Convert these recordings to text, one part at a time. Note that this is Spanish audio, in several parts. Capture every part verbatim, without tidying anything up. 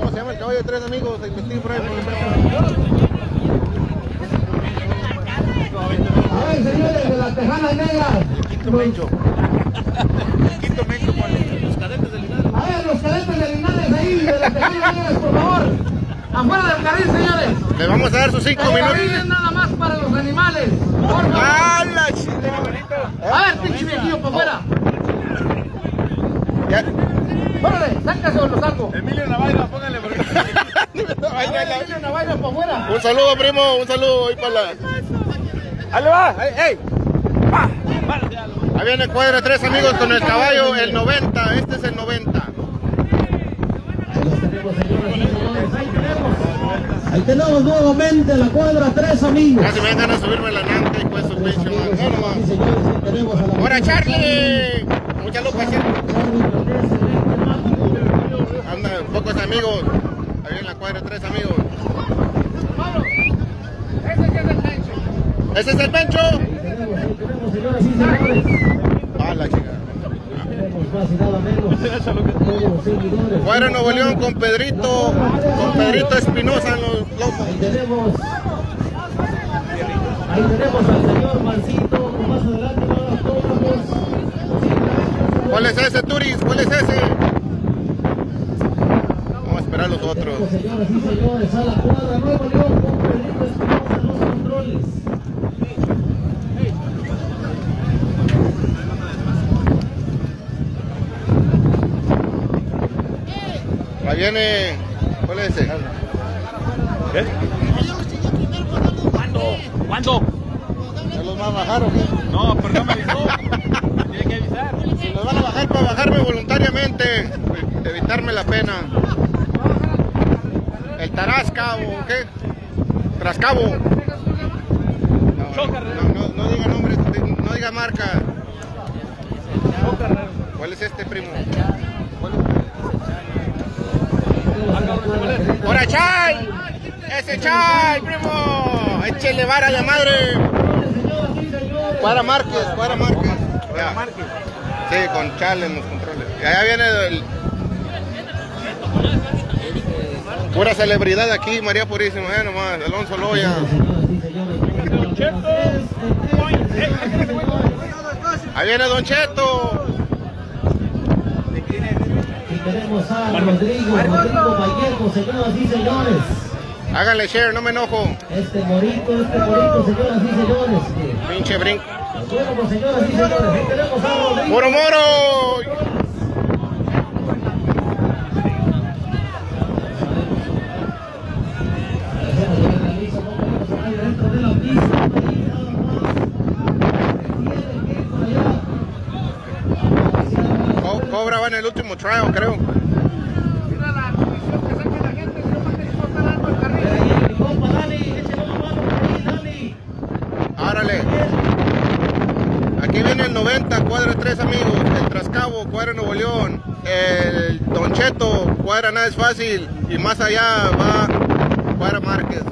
Se llama el caballo de tres amigos. Se investiga por ahí. A ver, señores, de las Tejanas Negras. El quinto mencho. El quinto mencho, ¿cuál? Los cadetes de Linares. A ver, los cadetes de Linares ahí, de las Tejanas Negras, por favor. Afuera del carril, señores. Le vamos a dar sus cinco El minutos. carril es nada más para los animales. Por favor. ¡Ah, la chile! A ver, pinche viejillo, para afuera. Ya. Órale, sácase o lo saco. Emilio Navaira, póngale porque... Emilio Navaira, para afuera. Un saludo, primo, un saludo ahí para la... Ahí le va, ahí, ey. Va. Ahí viene el cuadro de tres amigos con el caballo, el noventa, este es el noventa. Ahí tenemos nuevamente la cuadra tres amigos. Casi me dan ganas de subirme la nanta y pues su pecho, man. ¡Ahora, Charlie! Mucha lupa, Charlie. Anda, pocos amigos. Ahí viene la cuadra de tres amigos. ¿Ese es el Pencho? Ah, la chica. Cuadra Nuevo León con Pedrito, con Pedrito Espinosa en los lomos. Ahí tenemos, ahí tenemos al señor Marcito, más adelante van los autógrafos. ¿Cuál es ese, Turis? ¿Cuál es ese? Vamos a esperar los otros. Señoras y señores, a la cuadra Nuevo León con Pedrito Espinosa en los controles. Ahí viene... ¿Cuál es ese? ¿Qué? ¿Cuándo? ¿Cuándo? ¿Ya los van a bajar o qué? No, pero no me avisó. Tiene que avisar. Si los van a bajar para bajarme voluntariamente, evitarme la pena. El Tarasca o qué? Trascabo. No, no, no, no diga nombre, no diga marca. ¿Cuál es este, primo? ¿Cuál es? ¡Hora, Chay! ¡Ese Chay, primo! ¡Échele vara de madre! Cuadra Márquez, Cuadra Márquez. Ya. Sí, con Chal en los controles. Y allá viene el... pura celebridad aquí, María Purísima, eh, nomás, Alonso Loya. Ahí viene Don Cheto. Tenemos a Rodrigo, Rodrigo Vallejo, señoras y señores. Háganle share, no me enojo. Este morito, este morito, señoras y señores. Pinche brinco. Bueno, pues señoras y señores, ahí tenemos a Rodrigo. ¡Moro, moro! Co Cobra va en el último trial, creo. Mira la atención que saque la gente, si no más que no está dando el carril. Mi compa Dani, échale una mano por ahí, Dani. Árale. Aquí viene el noventa, cuadra tres amigos. El Trascabo, cuadra Nuevo León. El Don Cheto, cuadra Nada es Fácil. Y más allá va cuadra Márquez.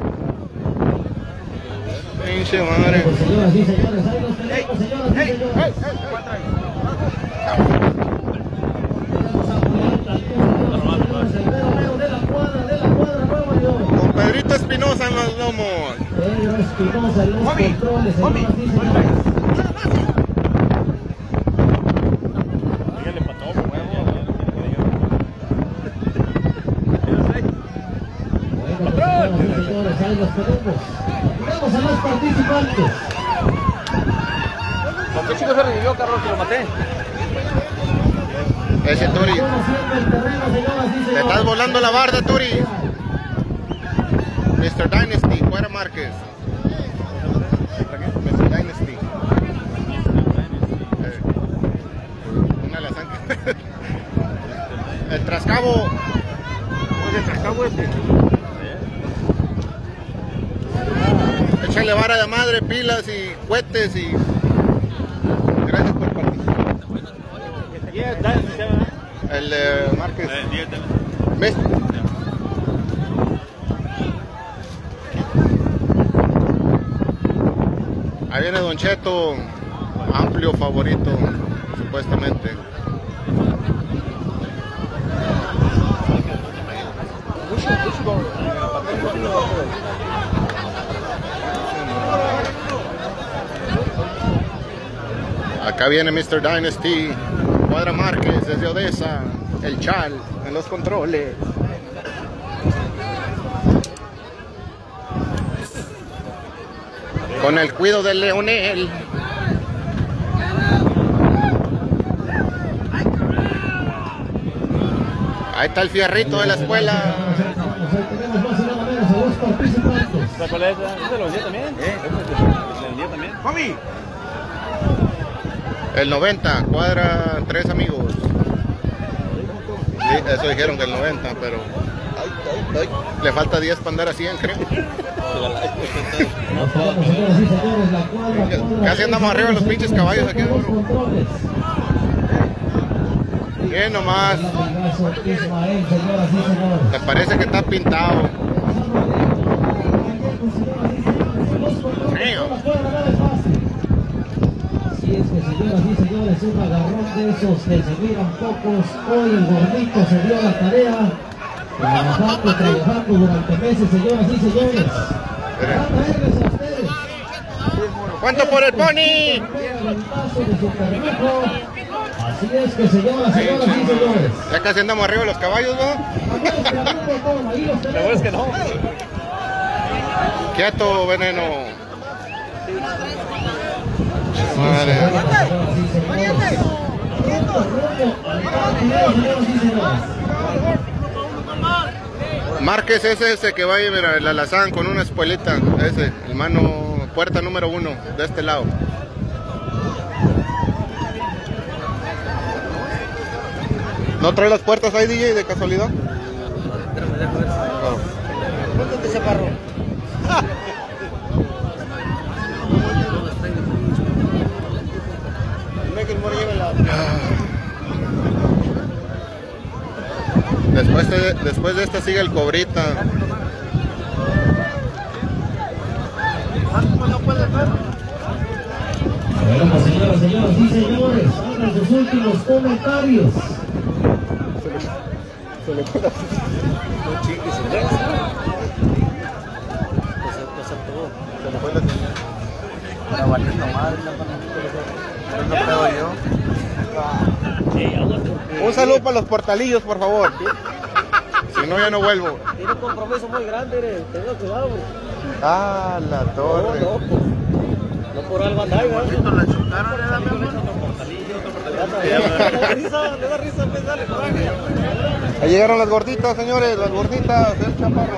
Pinche madre. Pues señoras y señores, ahí los tenemos, señoras y señores. Con Pedrito Espinosa en los lomos. Pedro Espinosa en los controles, señoras y señores. Dígale para todo, huevo. Bueno, pues, señoras y señores, ahí los tenemos. Tenemos a los participantes. ¿Con qué chico se revivió, Carlos, que lo maté? Ese Turi. Conociendo el terreno, señoras y Te señores. estás volando la barda, Turi. mister Dynasty, cuadra Márquez. mister Dynasty. Eh, una la sangre. El Trascabo. ¿Cómo es el Trascabo este? Échale vara de madre, pilas y cohetes y... Gracias por participar. El eh, Márquez. ¿Ves? Ahí viene Don Cheto, amplio favorito, supuestamente. Acá viene mister Dynasty, Cuadra Márquez desde Odessa, el Chal en los controles. Con el cuido del Leonel. Ahí está el fierrito de la escuela. ¿Cuál es? ¿Es de los días también? ¿Eh? ¿Es del día también? ¡Mami! El noventa, Cuadra tres amigos. Sí, eso dijeron que el noventa, pero ay, ay, ay, le falta diez para andar a cien, creo. Casi andamos arriba de los pinches caballos aquí adentro. Bien nomás. Me parece que está pintado. Frío. Así es que, señoras y señores, un agarrón de esos que se miran pocos. Hoy el gordito se dio la tarea, trabajando, trabajando durante meses, señoras y señores. Para traerles a ustedes. ¿Cuánto por el pony? Así es que, señoras, señoras y señores. Ya casi andamos arriba de los caballos, ¿no? La verdad es que no. Quieto, veneno. Madre. Márquez es ese que va a ir, mira, el alazán con una espuelita. Ese, el mano, puerta número uno, de este lado. ¿No trae las puertas ahí, D J, de casualidad? ¿Cuánto te chaparro? Después de, después de esta sigue el cobrita. Bueno, pues, señoras, señoras y señores, hagan sus últimos comentarios. Se le pone No chingues, se le Se le fue la señal. Para valiendo madre, no creo yo. Un saludo para los portalillos, por favor. Si no, ya no vuelvo. Tiene un compromiso muy grande, tenga cuidado. Ah, la torre. No, no, pues, no por algo andáis, ¿verdad? La chocaron, le da Le da risa, le da risa, pues dale, coraje. Ahí llegaron las gorditas, señores, las gorditas del chaparro.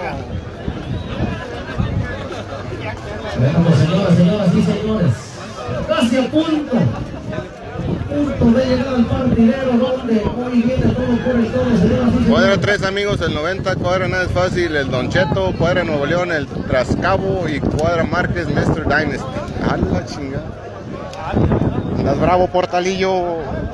Bueno, pues, señoras, señoras y señores, casi a punto. Punto de llegar al partidero donde hoy viene todo por el todo, señoras y señores. Cuadra tres amigos, el noventa, Cuadra Nada es Fácil, el Don Cheto, Cuadra Nuevo León, el Trascabo y Cuadra Márquez, mister Dynasty. A la chingada. Andas bravo, portalillo.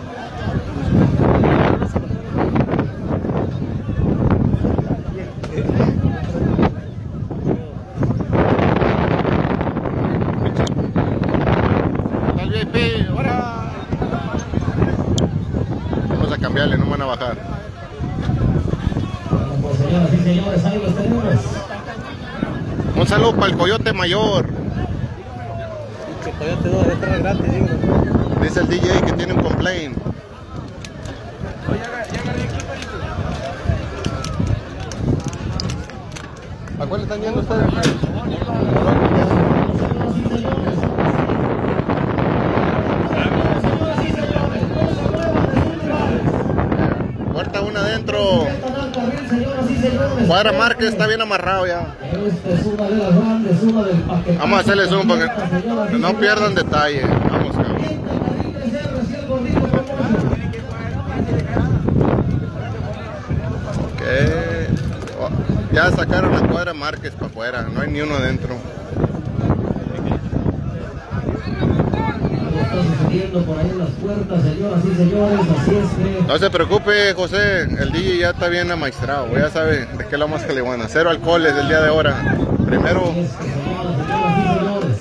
Al V I P, ahora. Vamos a cambiarle, no me van a bajar. Bueno, pues, señoras y señores, ahí los tenemos. Un saludo para el Coyote Mayor. Que todavía te doy detrás grande, digo. Dice el D J que tiene un complaint. ¿A cuál están yendo ustedes? Puerta una adentro. Cuadra Márquez está bien amarrado ya. Vamos a hacerle zoom para que no pierdan detalle. Vamos, cabrón. Okay. Oh, ya sacaron la Cuadra Márquez para afuera, no hay ni uno adentro. Por ahí en las puertas, señoras y señores, así es que... No se preocupe, José, el D J ya está bien amaestrado, ya sabe de qué la más que le van a cero alcoholes del día de ahora. Primero... Así es que, señoras, señoras y señores.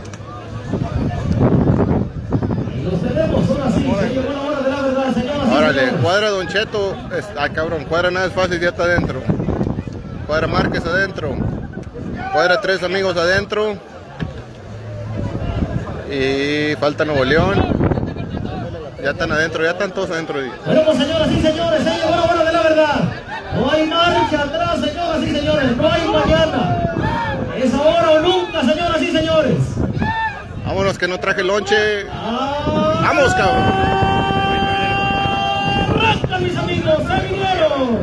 Y los tenemos, ahora sí, se llegó la hora de la verdad, señoras y Órale, señores. Cuadra Don Cheto, ah cabrón, Cuadra Nada es Fácil, ya está adentro. cuadra Márquez adentro, cuadra tres amigos adentro y falta Nuevo León. Ya están adentro, ya están todos adentro. Bueno, pues señoras y señores, se llegó la hora de la verdad. No hay marcha atrás, señoras y señores, no hay mañana. Es ahora o nunca, señoras y señores. Vámonos que no traje lonche. Ah, Vamos, cabrón. ¡Rasca, mis amigos! ¡Se vinieron!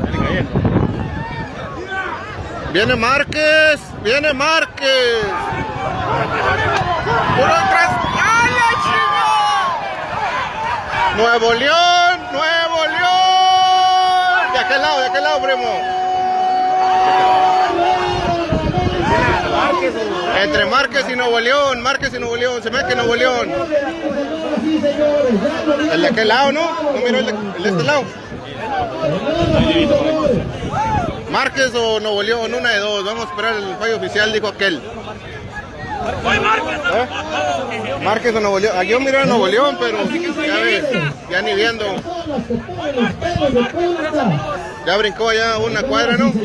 Viene Márquez, viene Márquez. Puro atrás. ¡Ah, la chica! Nuevo León, Nuevo León. De aquel lado, de aquel lado, primo. Entre Márquez y Nuevo León, Márquez y Nuevo León, se me que Nuevo León. El de aquel lado, ¿no? No miro el de, el de este lado. Márquez o Nuevo León, una de dos. Vamos a esperar el fallo oficial, dijo aquel. ¿Eh? Márquez o Nuevo León. Aquí yo miro a Nuevo León, pero ya ves, ya ni viendo. Ya brincó allá una cuadra, ¿no?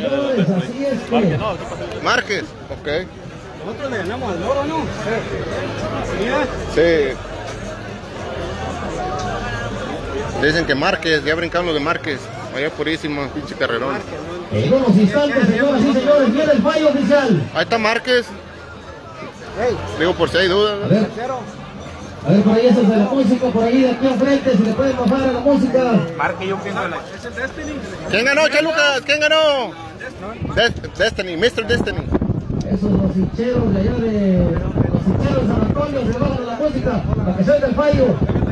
Márquez, ok. Nosotros le ganamos al Loro, ¿no? Sí. Dicen que Márquez, ya brincaron los de Márquez. Allá purísimo, pinche carrerón. En unos instantes, señoras y señores, viene el fallo oficial. Ahí está Márquez. Digo por si hay dudas. A ver, a ver, por ahí es el de la música, por ahí de aquí enfrente, si le pueden bajar a la música. Marque yo pienso la... ¿Es el Destiny? ¿Quién ganó, Chalucas? ¿Quién ganó? Des- Destiny, mister Destiny. Esos los hincheros de allá de... Los hincheros de San Antonio se bajan a la música para que se oiga el fallo.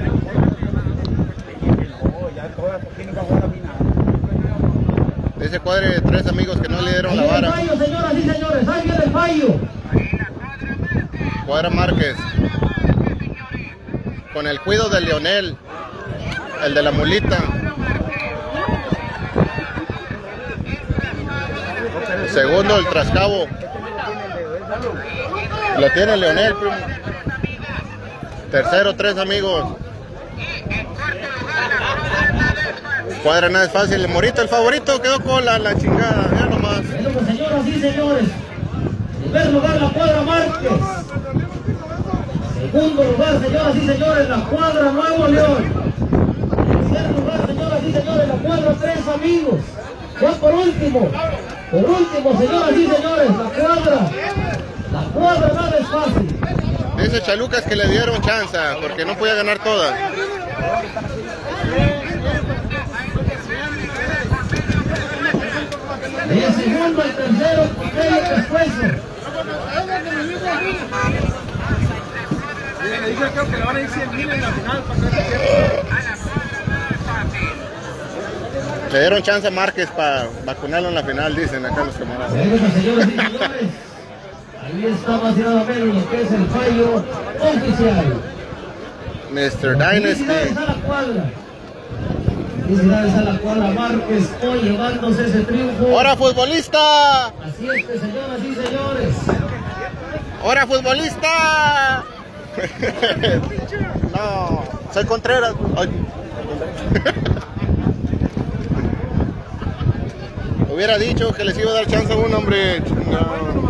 Dice cuadre de tres amigos que no le dieron Ahí la viene el vara. fallo, señoras y señores, ahí viene el fallo. Cuadra Márquez. Con el cuido de Leonel. El de la mulita. Segundo el Trascabo. Lo tiene Leonel, primo. Tercero, tres amigos. Cuadra nada es fácil. El Morito, el favorito, quedó con la, la chingada. Ya nomás. Bueno, pues señoras y señores, en primer lugar la cuadra Márquez. Segundo lugar, señoras y señores, la cuadra Nuevo León. Tercer lugar, señoras y señores, la cuadra Tres Amigos. Ya por último, por último, señoras y señores, la cuadra. La cuadra nada es fácil. Dice Chalucas que le dieron chance porque no podía ganar todas. El segundo, el tercero, el pescuezo. Yo creo que le van a ir cien mil en la final. Le dieron chance a Márquez para vacunarlo en la final, dicen acá los camaradas. Bueno, señoras y señores, ahí está más y nada menos lo que es el fallo oficial. mister Felicidades Dynasty. a la cuadra. Felicidades a la cuadra Márquez hoy llevándose ese triunfo. ¡Hora futbolista! Así es que, señoras y señores. ¡Hora futbolista! No, soy Contreras. Ay. Hubiera dicho que les iba a dar chance a un hombre. No.